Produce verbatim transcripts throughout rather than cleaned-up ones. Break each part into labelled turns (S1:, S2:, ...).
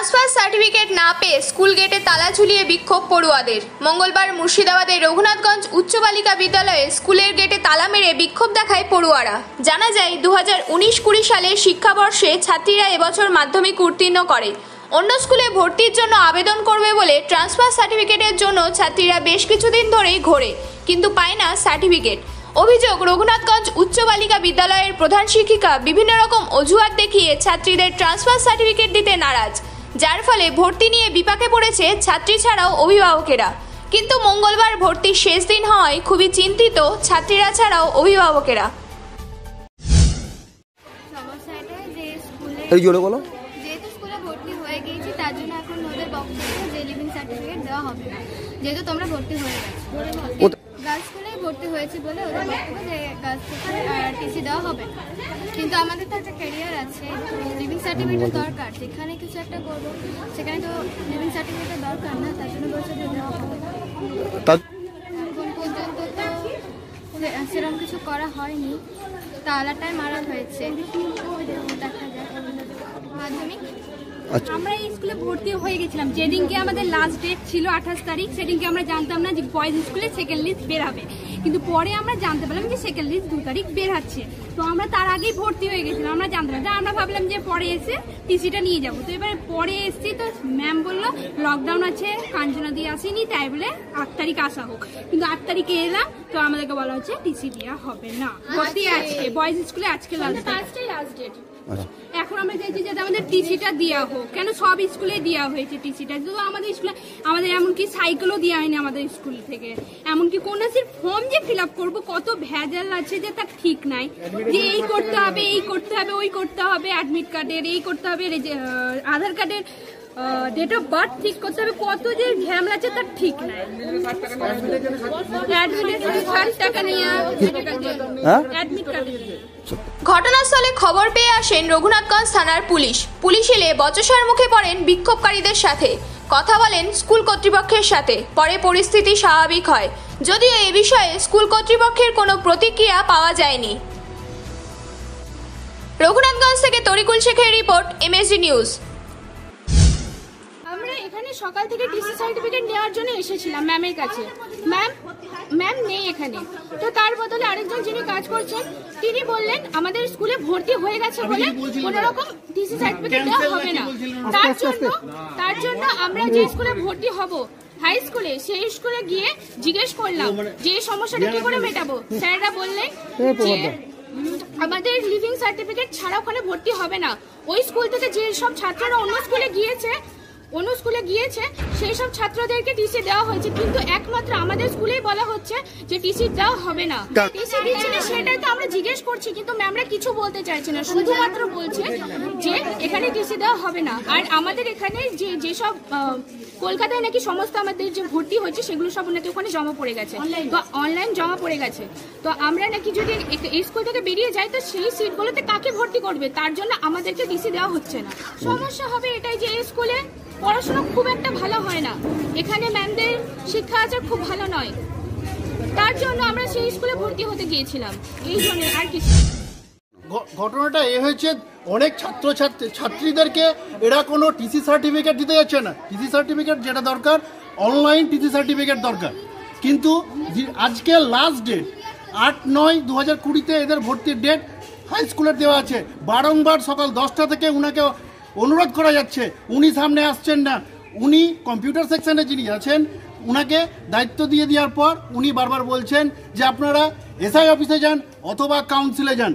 S1: Transfer certificate না পেয়ে school গেটে তালা ঝুলিয়ে বিক্ষোভ পড়ুয়াদের। মঙ্গলবার মুর্শিদাবাদের রঘুনাথগঞ্জ উচ্চ বালিকা বিদ্যালয়ে স্কুলের গেটে তালা মেরে বিক্ষোভ দেখায় পড়ুয়ারা। জানা যায় দু হাজার উনিশ কুড়ি সালের শিক্ষাবর্ষে ছাত্রীরা এবছর মাধ্যমিক উত্তীর্ণ করে অন্য স্কুলে ভর্তির জন্য আবেদন করবে বলে ট্রান্সফার সার্টিফিকেটের জন্য ছাত্রীরা বেশ কিছুদিন ধরেই ঘোরে, কিন্তু পায় না সার্টিফিকেট। অভিযোগ, রঘুনাথগঞ্জ উচ্চ বালিকা বিদ্যালয়ের প্রধান শিক্ষিকা বিভিন্ন রকম অজুহাত দেখিয়ে ছাত্রীদের ট্রান্সফার সার্টিফিকেট দিতে নারাজ, যার ফলে ভর্তি নিয়ে বিপাকে পড়েছে ছাত্রী ছাড়াও অভিভাবকেরা। কিন্তু মঙ্গলবার ভর্তির শেষ দিন হওয়ায় খুবই চিন্তিত ছাত্রীরা ছাড়াও অভিভাবকেরা।
S2: যেহেতু স্কুলে ভর্তি হয়ে গিয়েছি তার জন্য এখন ওদের বক্তব্য যে লিভিং সার্টিফিকেট দেওয়া হবে না, যেহেতু তোমরা ভর্তি হয়ে গেছো। গার্লস স্কুলেই ভর্তি হয়েছি বলে ওদের বক্তব্য যে গার্লস স্কুলে টিসি দেওয়া হবে না, কিন্তু আমাদের তো একটা ক্যারিয়ার আছে, লিভিং সার্টিফিকেট দরকার। যেখানে কিছু একটা করবো সেখানে তো লিভিং সার্টিফিকেট দরকার না, তার জন্য বলছে যে দেওয়া হবে। এখন পর্যন্ত তো সেরকম কিছু করা হয়নি, তালাটাই মারা হয়েছে। দেখা যায় মাধ্যমিক
S3: আমরা এই স্কুলে ভর্তি হয়ে গেছিলাম যেদিনকে আমাদের লাস্ট ডেট ছিল আঠাশ তারিখ, সেদিনকে আমরা জানতাম না যে বয়েজ স্কুলে সেকেন্ড লিস্ট বের হবে, কিন্তু পরে আমরা জানতে পারলাম যে সেকেন্ড লিস্ট দু তারিখ বের হচ্ছে। তো আমরা তার আগেই ভর্তি হয়ে গেছিলাম, আমরা জানতাম না, আমরা ভাবলাম যে পরে এসে টিসিটা নিয়ে যাবো। তো এবারে পরে এসছি তো ম্যাম বললো লকডাউন আছে, কাঞ্চনা দিয়ে আসেনি, তাই বলে আট তারিখ আসা হোক। কিন্তু আট তারিখে এলাম তো আমাদেরকে বলা হচ্ছে টিসি দেওয়া হবে না, ভর্তি আজকে বয়েজ স্কুলে আজকে লাস্ট ডেট। এখন আমরা চাইছি যাতে আমাদের টিসিটা দেওয়া হোক, কেন সব স্কুলে দেওয়া হয়েছে টিসিটা, শুধু আমাদের স্কুলে আমাদের এমনকি সাইকেলও দেওয়া হয়নি আমাদের স্কুল থেকে। এমনকি কন্যাশ্রীর ফর্ম যে ফিল আপ করবো কত ভেজাল আছে যে তার ঠিক নাই, যে এই করতে হবে এই করতে হবে ওই করতে হবে, অ্যাডমিট কার্ডের এই করতে হবে, আধার কার্ডের ডেট অফ বার্থ ঠিক করতে হবে, কত যে ঝামেলা আছে তার ঠিক নাই।
S1: ঘটনাস্থলে খবর পেয়ে আসেন রঘুনাথগঞ্জ থানার পুলিশ। পুলিশ এলে বচসার মুখে পড়েন বিক্ষোভকারীদের সাথে, কথা বলেন স্কুল কর্তৃপক্ষের সাথে। পরে পরিস্থিতি স্বাভাবিক হয়, যদিও এ বিষয়ে স্কুল কর্তৃপক্ষের কোনো প্রতিক্রিয়া পাওয়া যায়নি। রঘুনাথগঞ্জ থেকে তরিকুল শেখের রিপোর্ট, এমএসডি নিউজ।
S3: আমরা এখানে সকাল থেকে টিসি সার্টিফিকেট নেওয়ার জন্য এসেছিলাম ম্যামের কাছে। ম্যাম ম্যাম নেই এখানে, তো তার বদলে আরেকজন যিনি কাজ করছেন তিনি বললেন আমাদের স্কুলে ভর্তি হয়ে গেছে বলে কোনো রকম টিসি সার্টিফিকেট দেওয়া হবে না। তার জন্য তার জন্য আমরা যে স্কুলে ভর্তি হব হাই স্কুলে, সেই স্কুলে গিয়ে জিজ্ঞেস করলাম যে সমস্যাটা কি করে মেটাবো। স্যাররা বললেন যে আমাদের লিভিং সার্টিফিকেট ছাড়া ওখানে ভর্তি হবে না। ওই স্কুল থেকে যে সব ছাত্ররা অন্য স্কুলে গিয়েছে অন্য স্কুলে গিয়েছে সেই সব ছাত্রদেরকে টিসি দেওয়া হয়েছে, কিন্তু একমাত্র আমাদের স্কুলেই বলা হচ্ছে যে টিসি দেওয়া হবে না। টিসি দিচ্ছে না সেটাই তো আমরা জিজ্ঞেস করছি, কিন্তু ম্যামরা কিছু বলতে চাইছে না, শুধুমাত্র বলছে যে এখানে টিসি দেওয়া হবে না। আর আমাদের এখানে যে যেসব কলকাতায় নাকি সমস্ত আমাদের যে ভর্তি হয়েছে সেগুলো সব নাকি ওখানে জমা পড়ে গেছে, তো অনলাইন জমা পড়ে গেছে। তো আমরা নাকি যদি এই স্কুল থেকে বেরিয়ে যাই তো সেই সিটগুলোতে কাকে ভর্তি করবে, তার জন্য আমাদেরকে টিসি দেওয়া হচ্ছে না। সমস্যা হবে এটাই যে এই স্কুলে পড়াশোনা খুব একটা ভালো হয় না, এখানে ম্যামদের শিক্ষা আচার খুব ভালো নয়, তার জন্য আমরা সেই স্কুলে ভর্তি হতে গিয়েছিলাম। এই জন্য আর কিছু
S4: ঘটনাটা এ হয়েছে, অনেক ছাত্র ছাত্রী ছাত্রীদেরকে এরা কোনো টিসি সার্টিফিকেট দিতে যাচ্ছে না। টিসি সার্টিফিকেট যেটা দরকার অনলাইন টিসি সার্টিফিকেট দরকার, কিন্তু আজকে লাস্ট ডেট আট নয় দু হাজার কুড়িতে এদের ভর্তির ডেট হাই স্কুলের দেওয়া আছে। বারংবার সকাল দশটা থেকে উনাকে অনুরোধ করা যাচ্ছে, উনি সামনে আসছেন না। উনি কম্পিউটার সেকশনে যিনি আছেন উনাকে দায়িত্ব দিয়ে দেওয়ার পর উনি বারবার বলছেন যে আপনারা এসআই অফিসে যান অথবা কাউন্সিলে যান।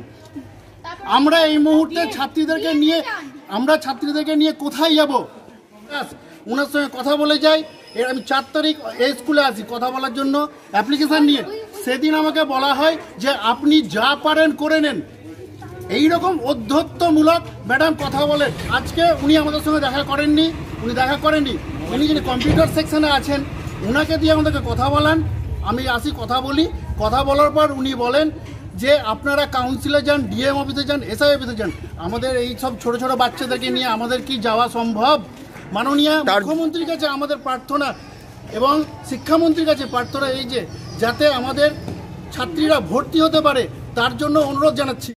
S4: আমরা এই মুহূর্তে ছাত্রীদেরকে নিয়ে আমরা ছাত্রীদেরকে নিয়ে কোথায় যাব? ওনার সঙ্গে কথা বলে যাই, এর আমি চার তারিখ এই স্কুলে আসি কথা বলার জন্য অ্যাপ্লিকেশান নিয়ে। সেদিন আমাকে বলা হয় যে আপনি যা পারেন করে নেন। এইরকম অধ্যত্বমূলক ম্যাডাম কথা বলেন। আজকে উনি আমাদের সঙ্গে দেখা করেননি, উনি দেখা করেননি উনি যিনি কম্পিউটার সেকশনে আছেন ওনাকে দিয়ে আমাদেরকে কথা বলান। আমি আসি কথা বলি, কথা বলার পর উনি বলেন যে আপনারা কাউন্সিলে যান, ডিএম অফিসে যান, এসআই অফিসে যান। আমাদের এই সব ছোট ছোট বাচ্চাদেরকে নিয়ে আমাদের কি যাওয়া সম্ভব? মাননীয় মুখ্যমন্ত্রীর কাছে আমাদের প্রার্থনা এবং শিক্ষামন্ত্রীর কাছে প্রার্থনা এই যে যাতে আমাদের ছাত্রীরা ভর্তি হতে পারে তার জন্য অনুরোধ জানাচ্ছি।